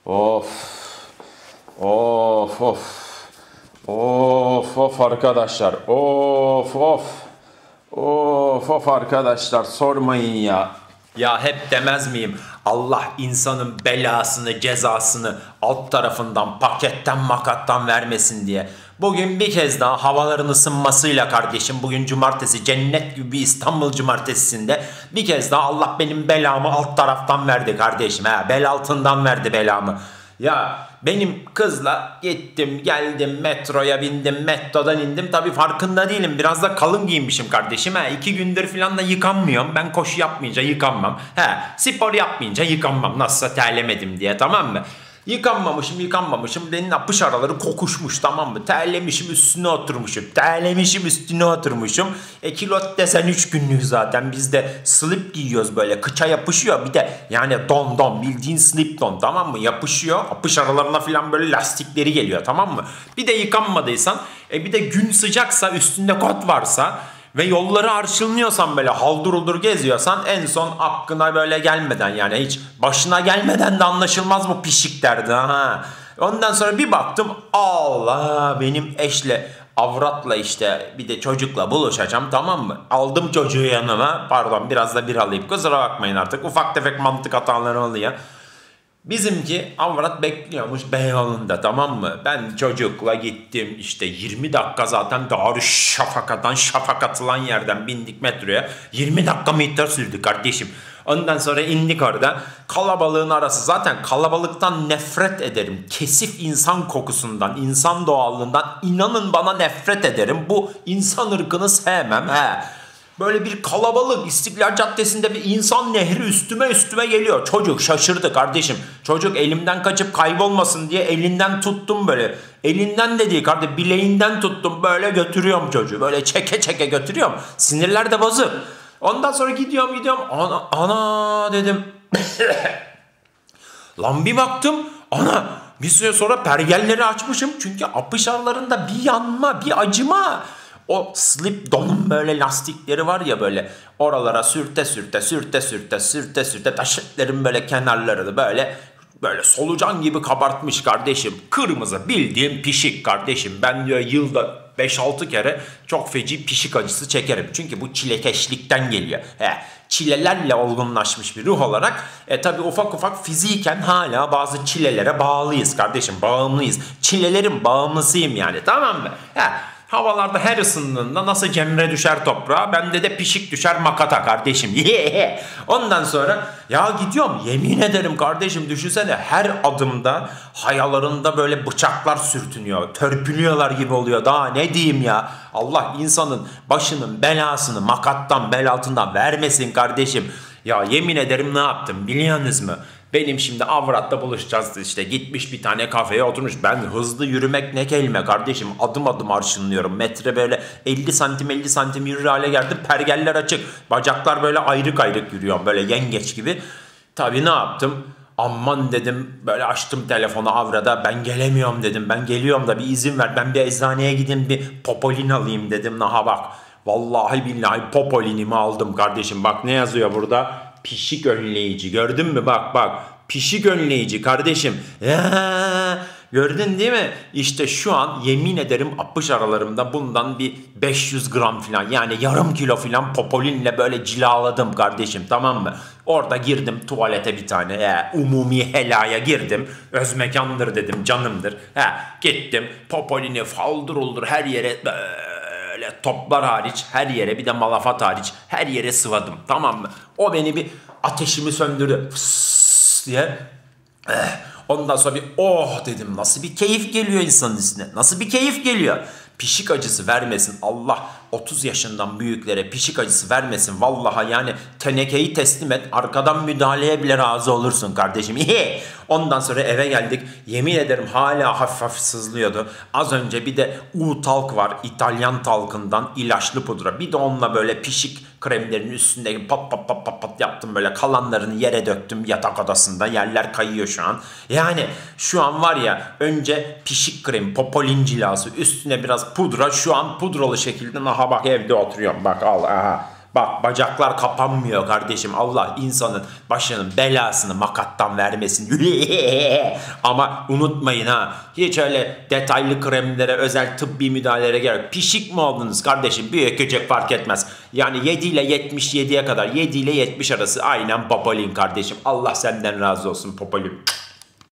Of. Of of. Of of arkadaşlar. Of of. Of of arkadaşlar sormayın ya. Ya hep demez miyim? Allah insanın belasını, cezasını alt tarafından, paketten, makattan vermesin diye. Bugün bir kez daha havaların ısınmasıyla kardeşim, bugün cumartesi, cennet gibi bir İstanbul cumartesisinde bir kez daha Allah benim belamı alt taraftan verdi kardeşim. Bel altından verdi belamı. Ya benim kızla gittim geldim, metroya bindim, metrodan indim, tabii farkında değilim, biraz da kalın giyinmişim kardeşim. 2 gündür falan da yıkanmıyorum, ben koşu yapmayınca yıkanmam, spor yapmayınca yıkanmam, nasılsa terlemedim diye, tamam mı? Yıkanmamışım, benim apış araları kokuşmuş, tamam mı? Terlemişim üstüne oturmuşum. Kilot desen 3 günlük zaten, biz de slip giyiyoruz, böyle kıça yapışıyor, bir de yani don bildiğin slip don, tamam mı? Yapışıyor, apış aralarına falan böyle lastikleri geliyor, tamam mı? Bir de yıkanmadıysan, bir de gün sıcaksa, üstünde kot varsa ve yolları arşınlıyorsan, böyle haldır uldur geziyorsan, en son aklına böyle gelmeden, yani hiç başına gelmeden de anlaşılmaz mı pişik derdi ha. Ondan sonra bir baktım, Allah, benim eşle, avratla, işte bir de çocukla buluşacağım, tamam mı? Aldım çocuğu yanıma, pardon biraz da bir alayım, kusura bakmayın, artık ufak tefek mantık hataları oluyor. Bizimki avrat bekliyormuş Beyoğlu'nda, tamam mı? Ben çocukla gittim, işte 20 dakika zaten Darüşşafaka'dan, şafak atılan yerden bindik metroya. 20 dakika metre sürdü kardeşim. Ondan sonra indik orada. Kalabalığın arası, zaten kalabalıktan nefret ederim. Kesif insan kokusundan, insan doğallığından inanın bana nefret ederim. Bu insan ırkını sevmem. Böyle bir kalabalık, İstiklal Caddesi'nde bir insan nehri üstüme geliyor. Çocuk şaşırdı kardeşim. Çocuk elimden kaçıp kaybolmasın diye elinden tuttum böyle. Elinden de değil kardeşim, bileğinden tuttum, böyle götürüyorum çocuğu. Böyle çeke götürüyorum. Sinirler de bozuk. Ondan sonra gidiyorum. Ana dedim. Lan bir baktım. Ana, bir süre sonra pergelleri açmışım. Çünkü apışarlarında bir yanma, bir acıma. O slip donun böyle lastikleri var ya, böyle oralara sürte taşıtların böyle kenarlarını böyle solucan gibi kabartmış kardeşim. Kırmızı, bildiğim pişik kardeşim. Ben diyor yılda 5-6 kere çok feci pişik acısı çekerim. Çünkü bu çilekeşlikten geliyor. Çilelerle olgunlaşmış bir ruh olarak tabi ufak fiziken hala bazı çilelere bağlıyız kardeşim. Bağımlıyız. Çilelerin bağımlısıyım yani, tamam mı? Havalarda her ısındığında nasıl Cemre düşer toprağa, bende de pişik düşer makata kardeşim. Ondan sonra ya gidiyorum, yemin ederim kardeşim, düşünsene, her adımda hayalarında böyle bıçaklar sürtünüyor. Törpülüyorlar gibi oluyor, daha ne diyeyim ya. Allah insanın başının belasını makattan, bel altından vermesin kardeşim. Ya yemin ederim, ne yaptım biliyorsunuz mu? Benim şimdi avratla buluşacağız, işte gitmiş bir tane kafeye oturmuş. Ben hızlı yürümek ne kelime kardeşim, adım adım arşınlıyorum. Metre böyle 50 santim yürür hale geldim, pergeller açık. Bacaklar böyle ayrık yürüyorum, böyle yengeç gibi. Tabii ne yaptım? Aman dedim, böyle açtım telefonu avrada, ben gelemiyorum dedim. Ben geliyorum da bir izin ver, ben bir eczaneye gideyim, bir Popolin alayım dedim. Naha bak, vallahi billahi Popolin'imi aldım kardeşim. Bak ne yazıyor burada? Pişik önleyici, gördün mü, bak pişik önleyici kardeşim. Gördün değil mi? İşte şu an yemin ederim apış aralarımda bundan bir 500 gram falan, yani yarım kilo falan Popolin'le böyle cilaladım kardeşim, tamam mı? Orada girdim tuvalete, bir tane umumi helaya girdim. Özmekandır dedim, canımdır. Gittim Popolin'i faldır uldur her yere, böyle toplar hariç her yere, bir de malafat hariç her yere sıvadım, tamam mı? O beni bir, ateşimi söndürdü fıs diye. Ondan sonra bir oh dedim, nasıl bir keyif geliyor insanın üstüne, nasıl bir keyif geliyor. Pişik acısı vermesin Allah, 30 yaşından büyüklere pişik acısı vermesin vallahi. Yani tenekeyi teslim et, arkadan müdahaleye bile razı olursun kardeşim. Ondan sonra eve geldik, yemin ederim hala hafif sızlıyordu. Az önce bir de U-Talk var, İtalyan talkından ilaçlı pudra, bir de onunla böyle pişik kremlerin üstünde pat yaptım, böyle kalanlarını yere döktüm yatak odasında, yerler kayıyor şu an. Yani şu an var ya, önce pişik krem, Popolin cilası, üstüne biraz pudra, şu an pudralı şekilde, aha bak evde oturuyorum, bak al, aha Bak bacaklar kapanmıyor kardeşim. Allah insanın başının belasını makattan vermesin. Ama unutmayın ha. Hiç öyle detaylı kremlere, özel tıbbi müdahalelere gerek. Pişik mi oldunuz kardeşim? Büyük küçük fark etmez. Yani 7 ile 77'ye kadar, 7 ile 70 arası aynen Popolin kardeşim. Allah senden razı olsun Popolin.